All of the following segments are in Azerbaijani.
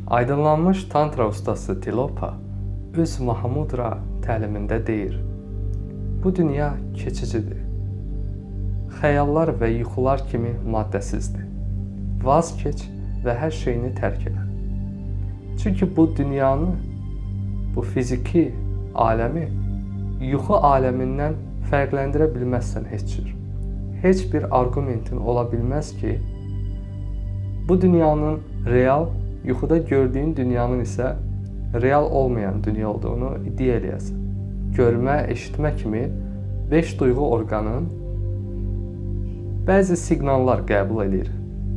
Aydınlanmış tantra ustası Tilopa öz Mahamudra təlimində deyir: bu dünya keçicidir. Xəyallar və yuxular kimi maddəsizdir. Vaz keç və hər şeyini tərk elə. Çünki bu dünyanı, bu fiziki aləmi yuxu aləmindən fərqləndirə bilməzsən heç cür. Heç bir arqumentin ola bilməz ki, bu dünyanın real, yuxuda gördüyün dünyanın isə real olmayan dünya olduğunu iddia eləyəsən. Görmə, eşitmə kimi 5 duyğu orqanın bəzi siqnallar qəbul edir.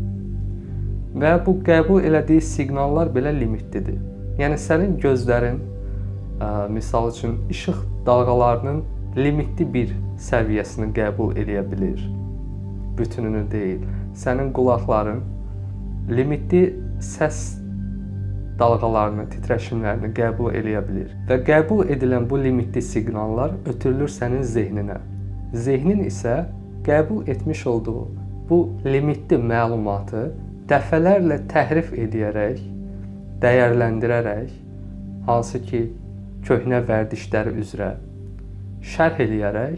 Və bu qəbul elədiyi siqnallar belə limitlidir. Yəni sənin gözlərin, misal üçün, işıq dalğalarının limitli bir səviyyəsini qəbul edə bilir. Bütününü deyil. Sənin qulaqların limitli səs dalğalarını, titreşimlərini qəbul edə bilir. Və qəbul edilən bu limitli siqnallar ötürülür sənin zehninə. Zehnin isə qəbul etmiş olduğu bu limitli məlumatı dəfələrlə təhrif edərək, dəyərləndirərək, hansı ki, köhnə vərdişləri üzrə şərh eləyərək,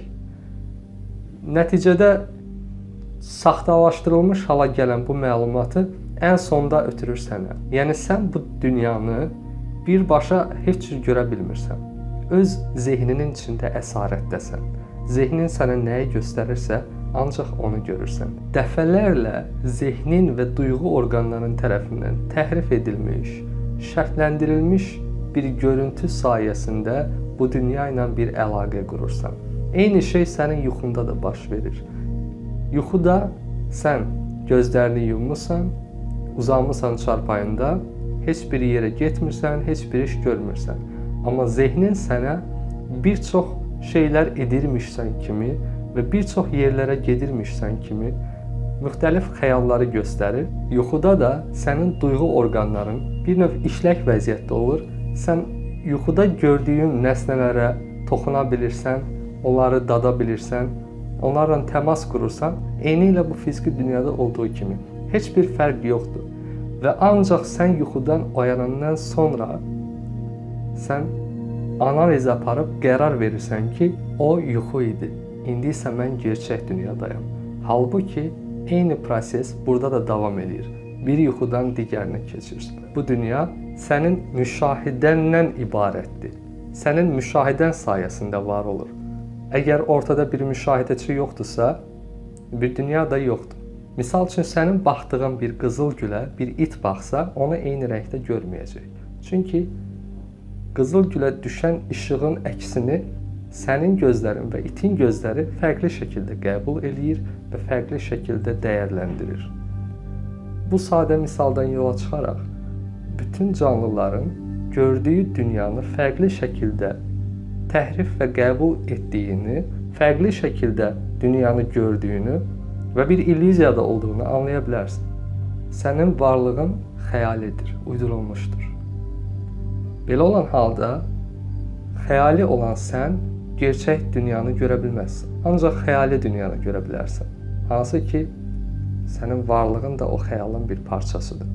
nəticədə saxtalaşdırılmış hala gələn bu məlumatı ən sonda ötürür sənə. Yəni, sən bu dünyanı birbaşa heç cür görə bilmirsən. Öz zehninin içində əsarətdəsən. Zehnin sənə nəyi göstərirsə, ancaq onu görürsən. Dəfələrlə zehnin və duyğu orqanların tərəfindən təhrif edilmiş, şərtləndirilmiş bir görüntü sayəsində bu dünya ilə bir əlaqə qurursan. Eyni şey sənin yuxunda da baş verir. Yuxuda sən gözlərini yummusan, uzanmısan çarpayında, heç bir yerə getmirsən, heç bir iş görmürsən. Amma zehnin sənə bir çox şeylər edirmişsən kimi və bir çox yerlərə gedirmişsən kimi müxtəlif xəyalları göstərir. Yuxuda da sənin duyğu orqanların bir növ işlək vəziyyətdə olur. Sən yuxuda gördüyün nəsnələrə toxuna bilirsən, onları dada bilirsən, onlarla təmas qurursan, eyni ilə bu fiziki dünyada olduğu kimi. Heç bir fərq yoxdur. Və ancaq sən yuxudan oyanandan sonra sən analiz aparıb qərar verirsən ki, o yuxu idi. İndi isə mən gerçək dünyadayam. Halbuki, eyni proses burada da davam edir. Bir yuxudan digərinə keçirsən. Bu dünya sənin müşahidəndən ibarətdir. Sənin müşahidən sayəsində var olur. Əgər ortada bir müşahidəçi yoxdursa, bir dünya da yoxdur. Misal üçün, sənin baxdığın bir qızıl gülə bir it baxsa, onu eyni rəngdə görməyəcək. Çünki qızıl gülə düşən işığın əksini sənin gözlərin və itin gözləri fərqli şəkildə qəbul eləyir və fərqli şəkildə dəyərləndirir. Bu sadə misaldan yola çıxaraq, bütün canlıların gördüyü dünyanı fərqli şəkildə təhrif və qəbul etdiyini, fərqli şəkildə dünyanı gördüyünü və bir illüziyada olduğunu anlaya bilərsən. Sənin varlığın xəyalidir, uydurulmuşdur. Belə olan halda, xəyali olan sən gerçək dünyanı görə bilməzsən. Ancaq xəyali dünyanı görə bilərsən. Hansı ki, sənin varlığın da o xəyalın bir parçasıdır.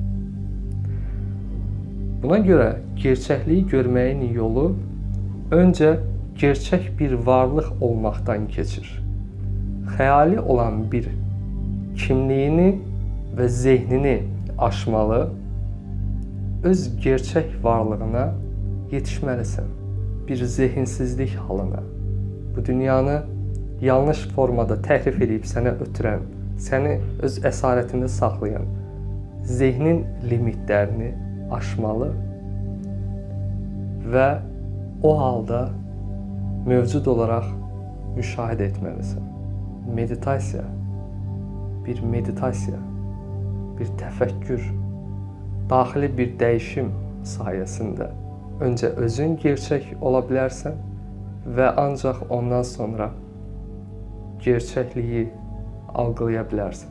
Buna görə gerçəkliyi görməyin yolu öncə gerçək bir varlıq olmaqdan keçir. Xəyali olan bir kimliyini və zehnini aşmalı, öz gerçək varlığına yetişməlisən. Bir zehinsizlik halına, bu dünyanı yanlış formada təhrif edib sənə ötürən, səni öz əsarətində saxlayan zehnin limitlərini aşmalı və o halda mövcud olaraq müşahidə etməlisən. Meditasiya, bir təfəkkür, daxili bir dəyişim sayəsində öncə özün gerçək ola bilərsən və ancaq ondan sonra gerçəkliyi algılaya bilərsən.